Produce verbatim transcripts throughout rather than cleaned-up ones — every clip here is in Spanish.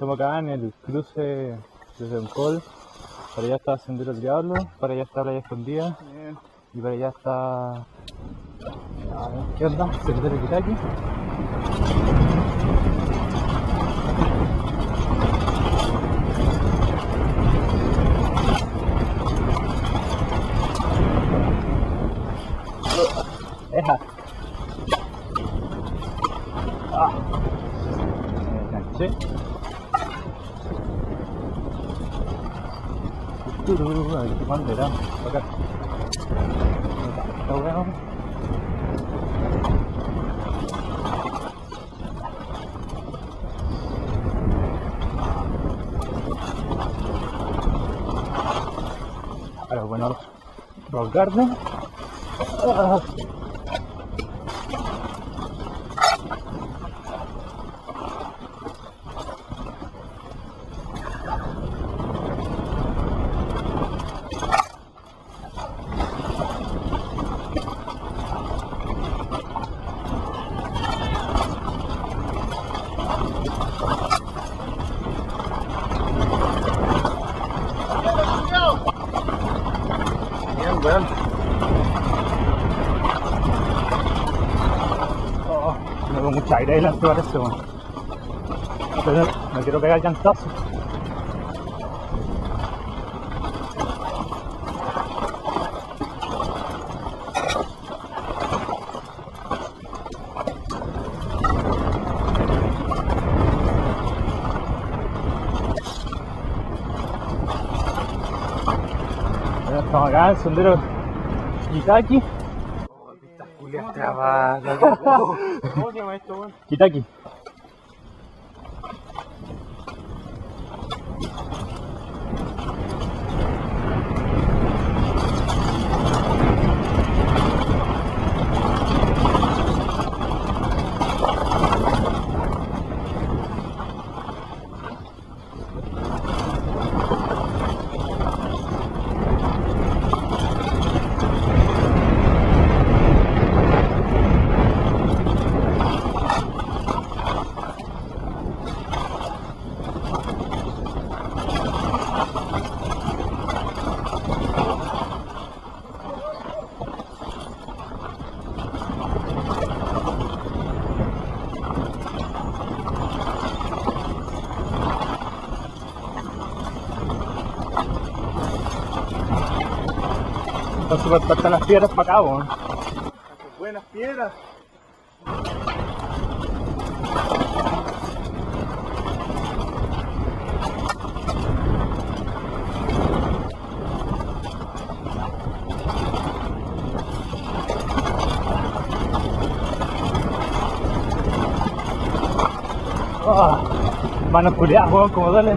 Estamos acá en el cruce desde Oncol. Para allá está Sendero del Diablo, para allá está Playa Escondida. Bien. Y para allá está... a ver, ¿qué onda? Sendero Kitaki. Eja. Ah. Me enganché. Tururú, a ver qué bandera. Acá. Está bueno. Ahora bueno, Rock Garden. Ah. Bien, weón. Oh, me doy mucha aire delante, parece, weón. Pero me quiero pegar el llantazo. Estamos acá en el Sendero Kitaki. Oh, pistas culias trabadas. ¿Cómo se llama esto, weón? Kitaki. Están súper cortas las piedras para acá, weón. Buenas piedras. Ah, manos culiadas, weón, como duele.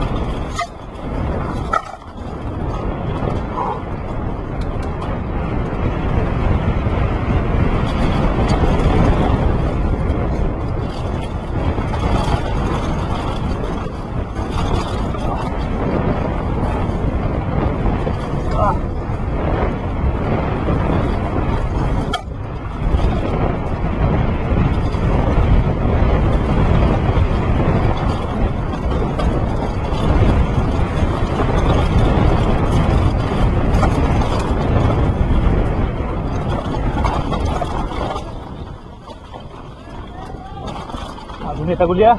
Luneta culiada.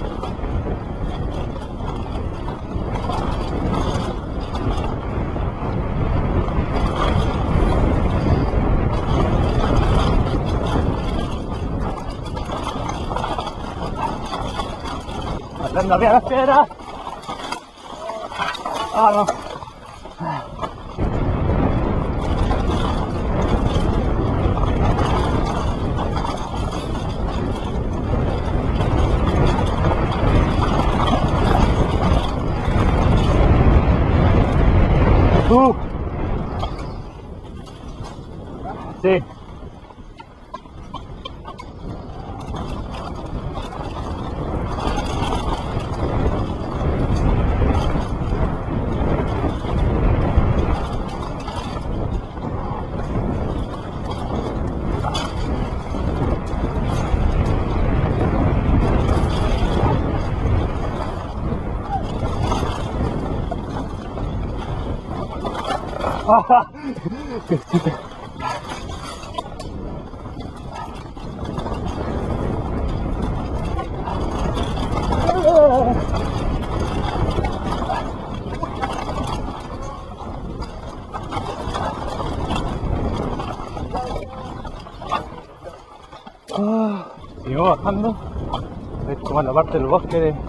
Matando arriba las piedras. Ah, no. Uh. Sí. Seguimos bajando. Es como la parte del bosque de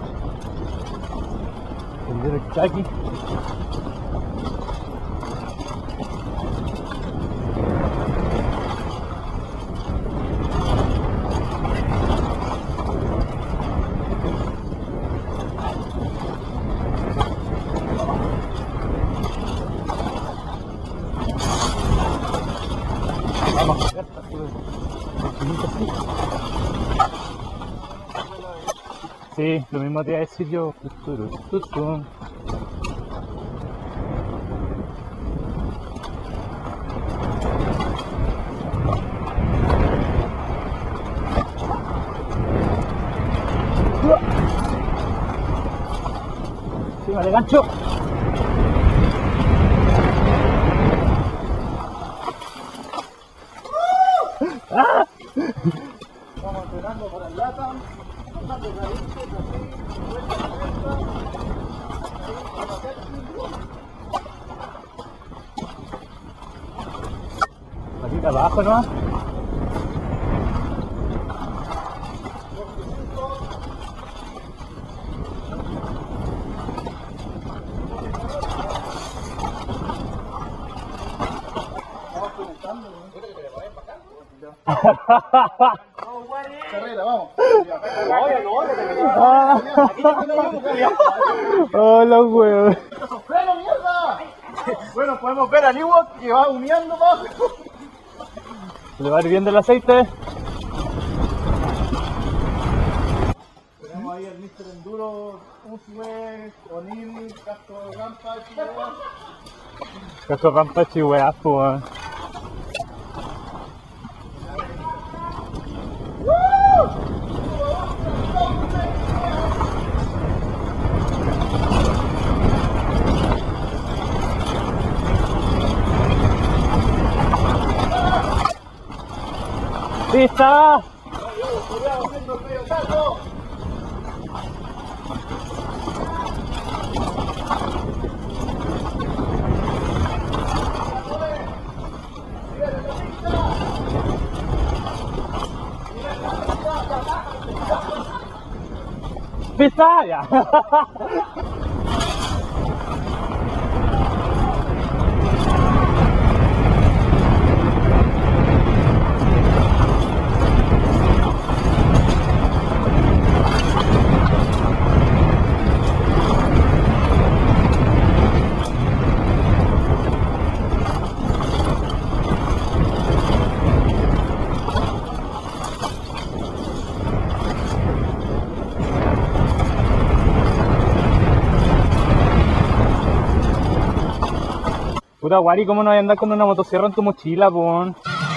del Chaki. Vamos a ver, está sí, lo mismo te iba a decir yo. Sí, vale, gancho. ¡Ah! Vamos entrenando para el lata. Aquí abajo, ¿no? Carrera, vamos. Hola, weón. ¡Freno, mierda! Bueno, podemos ver al Ewok que va humeando más. ¿Le va hirviendo el aceite? Tenemos ahí el mister Enduro, Uswe, O'Neill, Casco Rampa, Chihuahua. Casco Rampa, Chihuahua, weón. ¡Pista! ¡Cuidado, haciendo el medio salto! ¡Pista! Ya. Puta Wari, ¿cómo no hay andar con una motosierra en tu mochila, pon?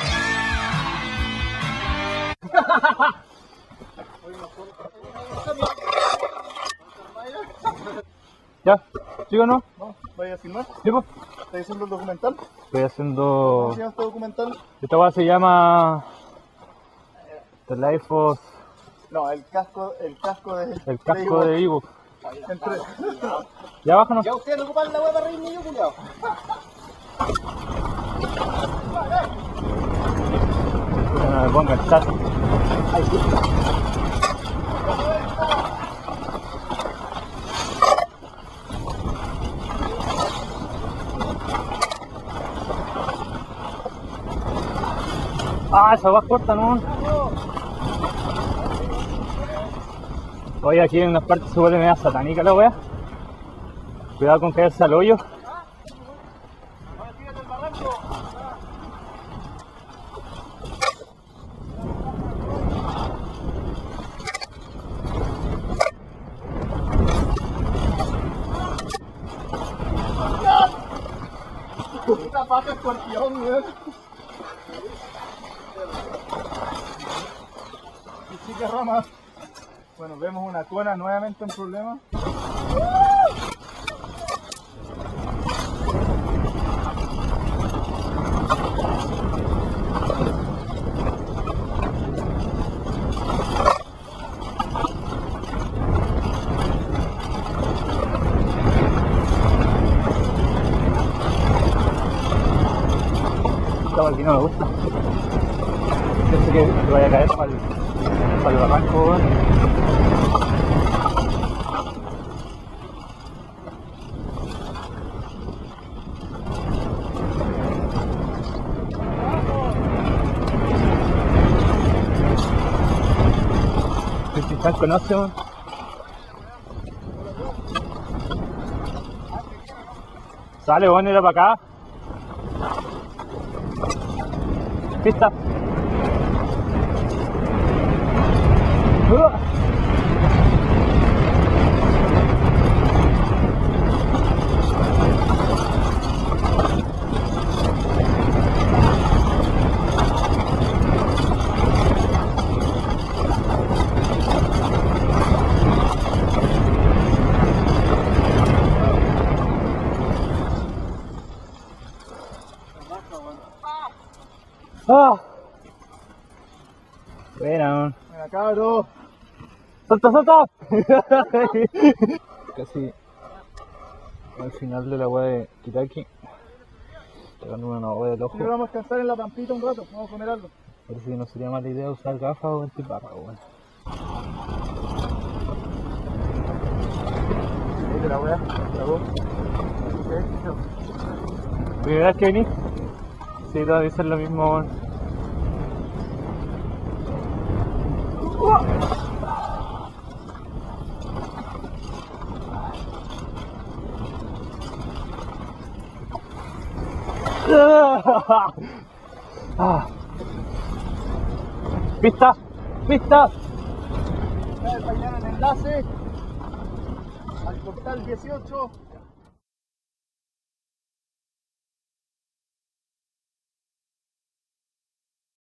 ¿Ya? ¿Sí o no? ¿No? ¿Vaya a filmar? ¿Sí, pues? ¿Estás haciendo el documental? Estoy haciendo... ¿Cómo se llama este documental? Esta weá se llama... The Life of... No, el casco, el casco de... El casco de Ewok. Entre... Ya bájanos. Ya ustedes no ocupan la hueá para reírme yo, culiao. No me ponga el chat. Ah, esa va corta, ¿no? Oye, aquí en unas partes se vuelve media satánica la wea. Cuidado con caerse al hoyo. Esta pata escorpión, weón. Y sí que rama. Bueno, vemos una cona nuevamente en problemas. No, aquí no me gusta. Pienso que te vaya a caer para el, para el barranco, weón. El Titán conoce, weón. Sale, weón, era para acá. Pista. Uh. Ah. Bueno. Venga, cabrón. ¡Salta, salta! Casi al final de la weá de Kitaki. Pegando una hueá del ojo. Y vamos a descansar en la pampita un rato, vamos a comer algo. Parece que no sería mala idea usar gafas o antiparra, weón. ¿Viste la weá? ¿La voz? ¿Primera vez que venís? Sí, todos dicen lo mismo, weón. Ah. ¡Pista! ¡Pista! Mañana el enlace al portal dieciocho.